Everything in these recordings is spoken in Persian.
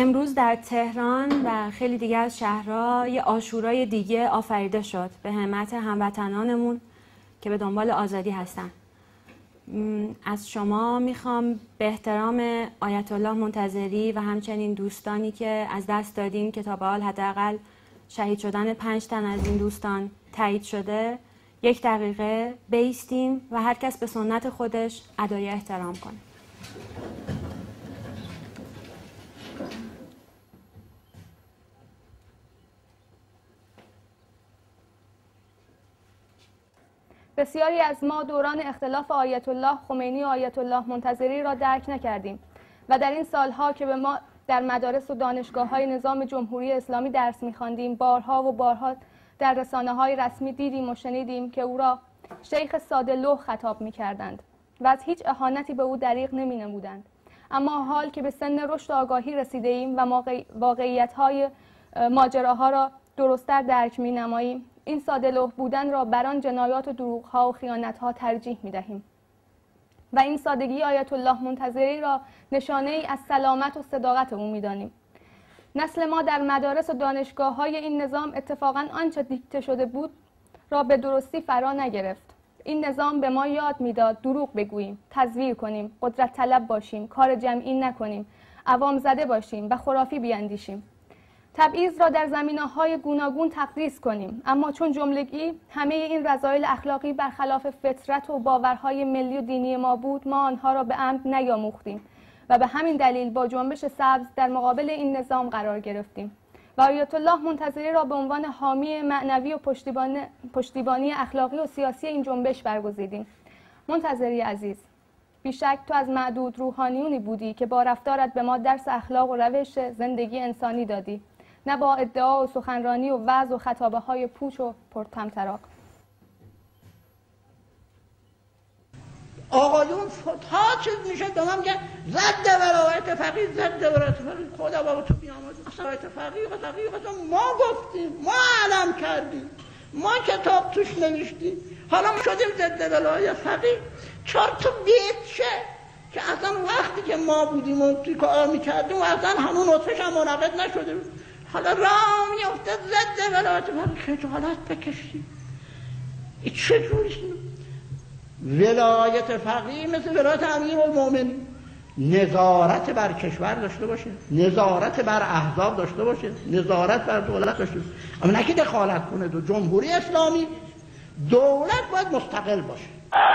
امروز در تهران و خیلی دیگه از شهرها یه عاشورای دیگه آفریده شد به همت هموطنانمون که به دنبال آزادی هستن. از شما میخوام به احترام آیت الله منتظری و همچنین دوستانی که از دست دادیم که تا به حال حداقل شهید شدن 5 تن از این دوستان تایید شده، 1 دقیقه بایستیم و هر کس به سنت خودش ادای احترام کنه. بسیاری از ما دوران اختلاف آیت الله خمینی و آیت الله منتظری را درک نکردیم و در این سالها که به ما در مدارس و دانشگاه‌های نظام جمهوری اسلامی درس می‌خواندیم، بارها و بارها در رسانه‌های رسمی دیدیم و شنیدیم که او را شیخ ساده لوح خطاب می‌کردند و از هیچ اهانتی به او دریغ نمی‌نمودند. اما حال که به سن رشد و آگاهی رسیده‌ایم و واقعیت‌های ماجراها را درست‌تر درک می‌نماییم، این ساده لوح بودن را بر آن جنایات و دروغ‌ها و خیانت‌ها ترجیح می‌دهیم و این سادگی آیت الله منتظری را نشانه‌ای از سلامت و صداقت او می‌دانیم. نسل ما در مدارس و دانشگاه‌های این نظام اتفاقاً آنچه دیکته شده بود را به درستی فرا نگرفت. این نظام به ما یاد می‌داد دروغ بگوییم، تزویر کنیم، قدرت طلب باشیم، کار جمعی نکنیم، عوام زده باشیم و خرافی بیاندیشیم. تبعیض را در زمینه‌های گوناگون تقدیس کنیم، اما چون جملگی همه این رذایل اخلاقی برخلاف فطرت و باورهای ملی و دینی ما بود، ما آنها را به عمد نیاموختیم و به همین دلیل با جنبش سبز در مقابل این نظام قرار گرفتیم و آیت الله منتظری را به عنوان حامی معنوی و پشتیبانی اخلاقی و سیاسی این جنبش برگزیدیم. منتظری عزیز، بیشک تو از معدود روحانیونی بودی که با رفتارت به ما درس اخلاق و روش زندگی انسانی دادی، نه با ادعا و سخنرانی و وعظ و خطابه های پوچ و پرطمطراق. آقایون تا چیز میشه به ما میگن ضد ولایت فقیه، ضد ولایت فقیه. خدا بابا تو بیامرز. ولایت فقیه ما گفتیم، ما علم کردیم، ما کتاب توش نوشتیم، حالا ما شدیم ضد ولایت فقیه. 4 تا بیت شه که اصلا وقتی که ما بودیم و توی کار میکردیم و اصلا همون نطفش هم منعقد نشده بود، حالا راه میفته ضد ولایت فقیه. خجالت بکشید. این چجوریست؟ ولایت فقیه مثل ولایت امیرالمومنین نظارت بر کشور داشته باشه، نظارت بر احزاب داشته باشه، نظارت بر دولت داشته باشه، اما نه که دخالت کنه. دو جمهوری اسلامی دولت باید مستقل باشه.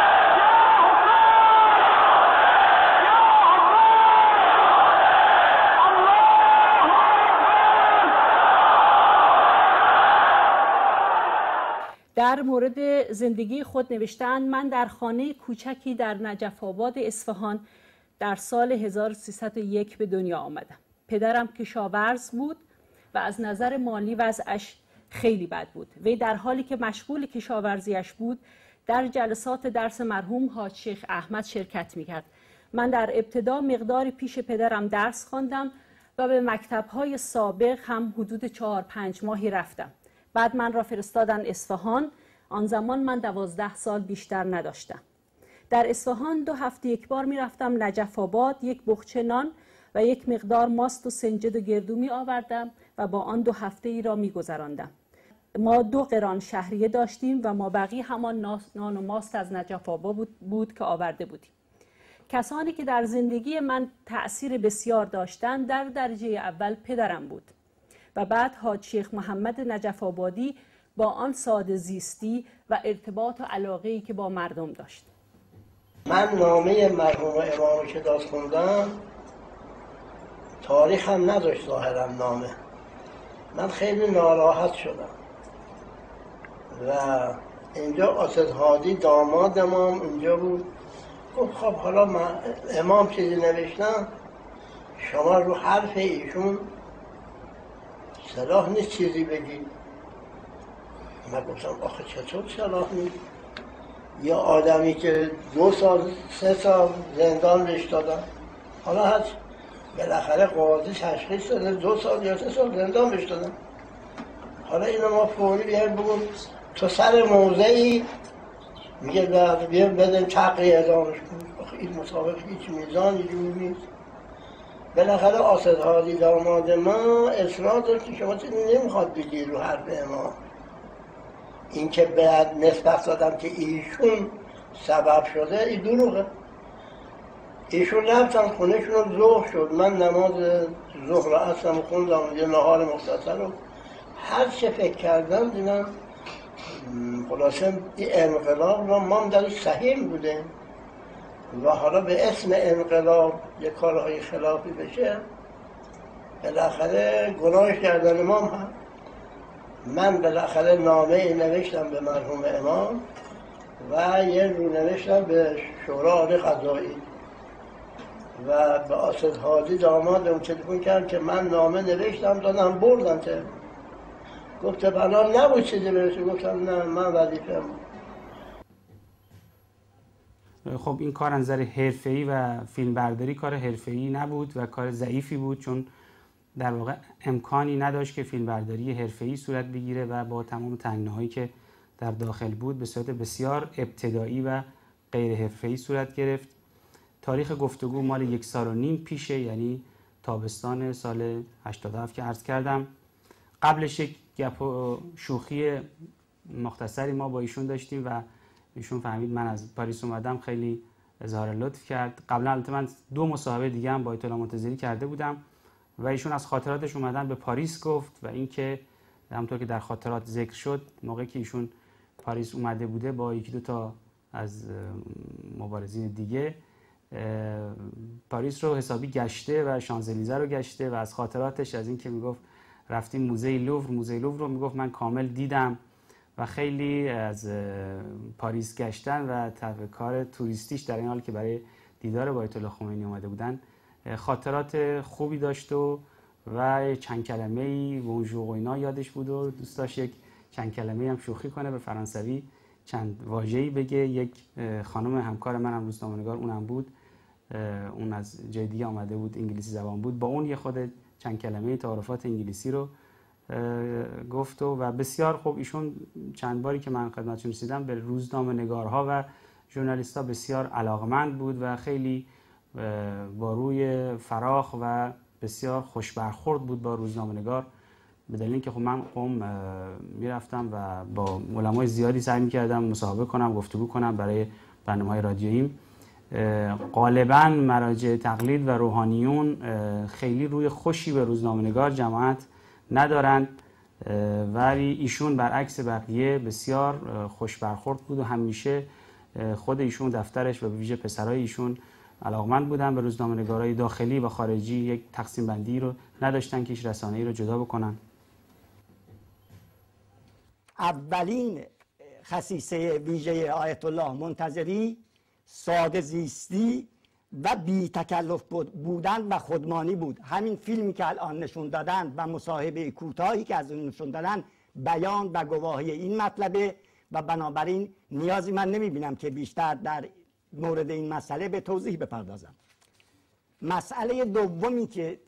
در مورد زندگی خود نوشتن: من در خانه کوچکی در نجف آباد اصفهان در سال 1301 به دنیا آمدم. پدرم کشاورز بود و از نظر مالی وضعش خیلی بد بود. وی در حالی که مشغول کشاورزیش بود در جلسات درس مرحوم حاج شیخ احمد شرکت می‌کرد. من در ابتدا مقداری پیش پدرم درس خواندم و به مکتب‌های سابق هم حدود 4-5 ماهی رفتم. بعد من را فرستادن اصفهان. آن زمان من 12 سال بیشتر نداشتم. در اصفهان 2 هفته یک بار می رفتم نجف آباد، 1 بخچه نان و 1 مقدار ماست و سنجد و گردو می آوردم و با آن 2 هفته ای را می گذراندم. ما 2 قران شهریه داشتیم و ما بقی همان نان و ماست از نجف آباد بود که آورده بودیم. کسانی که در زندگی من تأثیر بسیار داشتند در درجه اول پدرم بود و بعد حاج شیخ محمد نجف آبادی با آن ساده زیستی و ارتباط و علاقه‌ای که با مردم داشت. من نامه مرحوم امام که داست خوندم، تاریخ هم نداشت ظاهرا نامه. من خیلی ناراحت شدم و اینجا آسد هادی دامادم هم اینجا بود. گفت خب حالا من امام چیزی نوشتم، شما رو حرف ایشون صلاح نیست چیزی بگی. من گفتم آخه چطور صلاح نیست؟ یه آدمی که 2 سال 3 سال زندان بهش دادن، حالا هست بالاخره قاضی تشخیص داده 2 سال یا 3 سال زندان بهش دادن، حالا اینو ما فوری بیایم بگم تو سر موضعی میگه بیایم بدیم تقی اعدامش کنیم. آخه این مطابق هیچ میزانی جور نیست. بالاخره آصدهادی داماد ما اصرار داشت که شما نمیخواد بگی رو حرف ما. این که بعد نسبت دادم که ایشون سبب شده این دروغه. ایشون رفتن خونهشون رو ظهر شد، من نماز ظهر رو اصلا خوندم، یه نهار مختصر رو هر چه فکر کردم دیدم خلاصه این انقلاب رو ما درش سهیم بوده و حالا به اسم انقلاب یه کارهای خلافی بشه بالاخره گناهش گردن امام هم. من بالاخره نامه نوشتم به مرحوم امام و یه رو نوشتم به شورای عالی قضایی و به آصدهادی دامادم تلفن کرد که من نامه نوشتم دادم بردم تلفن. گفت بنا نبود چیزی برسه. گفتم نه من وظیفه‌ام. خب این کار از نظر حرفه‌ای و فیلمبرداری کار حرفه‌ای نبود و کار ضعیفی بود، چون در واقع امکانی نداشت که فیلمبرداری حرفه‌ای صورت بگیره و با تمام تنگناهایی که در داخل بود به صورت بسیار ابتدایی و غیر حرفه‌ای صورت گرفت. تاریخ گفتگو مال 1.5 سال پیشه، یعنی تابستان سال 87 که عرض کردم. قبلش یک گپ و شوخی مختصری ما با ایشون داشتیم و ایشون فهمید من از پاریس اومدم، خیلی اظهار لطف کرد. قبلا البته من 2 مصاحبه دیگه هم با آیت الله منتظری کرده بودم و ایشون از خاطراتش اومدن به پاریس گفت و اینکه همونطور که در خاطرات ذکر شد موقعی که ایشون پاریس اومده بوده با 1-2 تا از مبارزین دیگه پاریس رو حسابی گشته و شانزلیزه رو گشته و از خاطراتش از اینکه میگفت رفتیم موزه لوور رو میگفت من کامل دیدم و خیلی از پاریس گشتن و کار توریستیش در این حال که برای دیدار با آیت الله خمینی اومده بودن خاطرات خوبی داشت و چند کلمه‌ای بونژور و اینا یادش بود و دوست داشت یک چند کلمه‌ای هم شوخی کنه به فرانسوی، چند واژه‌ای بگه. یک خانم همکار منم روزنامه‌نگار اونم بود، اون از جای دیگه آمده بود، انگلیسی زبان بود، با اون یه خود چند کلمه تعارفات انگلیسی رو گفت و بسیار خوب. ایشون چند باری که من خدمتشون رسیدم به روزنامه‌نگارها و ژورنالیست‌ها بسیار علاقمند بود و خیلی با روی فراخ و بسیار خوش برخورد بود با روزنامه‌نگار، به دلیل اینکه خب من قم میرفتم و با علمای زیادی سعی می‌کردم مصاحبه کنم، گفتگو کنم برای برنامه‌های رادیوییم. غالباً مراجع تقلید و روحانیون خیلی روی خوشی به روزنامه‌نگار جماعت ندارند، ولی ایشون برعکس بقیه بسیار خوش برخورد بود و همیشه خود ایشون دفترش و به ویژه پسرای ایشون علاقمند بودن به روزنامه‌نگارای داخلی و خارجی. یک تقسیم بندی رو نداشتن که هیچ رسانه‌ای رو جدا بکنن. اولین خصیصه ویژه آیت الله منتظری ساده زیستی و بی تکلف بودن و خودمانی بود. همین فیلمی که الان نشون دادن و مصاحبه کوتاهی که از اون نشون دادن بیان و گواهی این مطلبه و بنابراین نیازی من نمیبینم که بیشتر در مورد این مسئله به توضیح بپردازم. مسئله دومی که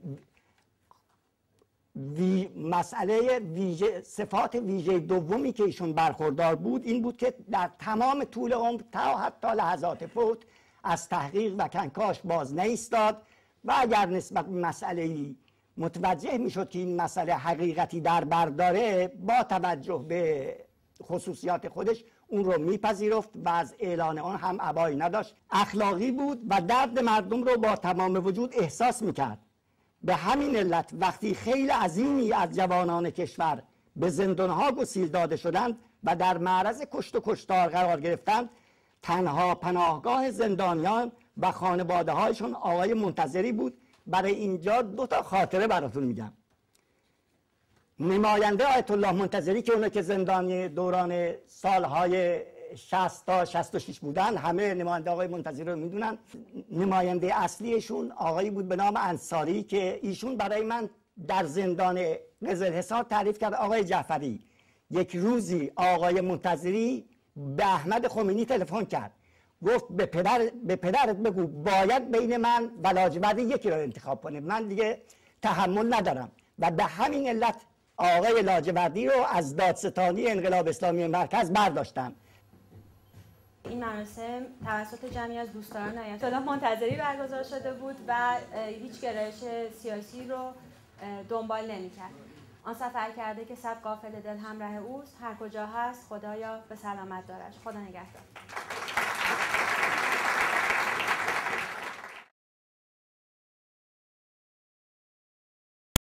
مسئله صفات ویژه دومی که ایشون برخوردار بود این بود که در تمام طول عمر تا حتی لحظات فوت از تحقیق و کنکاش باز نایستاد و اگر نسبت به مسئله‌ای متوجه میشد که این مسئله حقیقتی در بر داره با توجه به خصوصیات خودش اون رو میپذیرفت و از اعلان آن هم ابایی نداشت. اخلاقی بود و درد مردم رو با تمام وجود احساس میکرد. به همین علت وقتی خیلی عظیمی از جوانان کشور به زندانها گسیل داده شدند و در معرض کشت و کشتار قرار گرفتند، تنها پناهگاه زندانیان و خانواده هایشون آقای منتظری بود. برای اینجا 2 تا خاطره براتون میگم. نماینده آیت الله منتظری که اونو که زندانی دوران سالهای 60 تا 66 بودن، همه نماینده آقای منتظری رو میدونن. نماینده اصلیشون آقایی بود به نام انصاری که ایشون برای من در زندان قزلحصار تعریف کرد. آقای جعفری، یک روزی آقای منتظری به احمد خمینی تلفن کرد، گفت به پدرت بگو باید بین من و لاجوردی یکی رو انتخاب کنه، من دیگه تحمل ندارم. و به همین علت آقای لاجوردی رو از دادستانی انقلاب اسلامی مرکز برداشتم. این مراسم توسط جمعی از دوستداران آیت الله منتظری برگزار شده بود و هیچ گرایش سیاسی رو دنبال نمی‌کرد. آن سفر کرده که صد قافله دل همراه اوست، هر کجا هست خدایا به سلامت دارش. خدا نگهدار.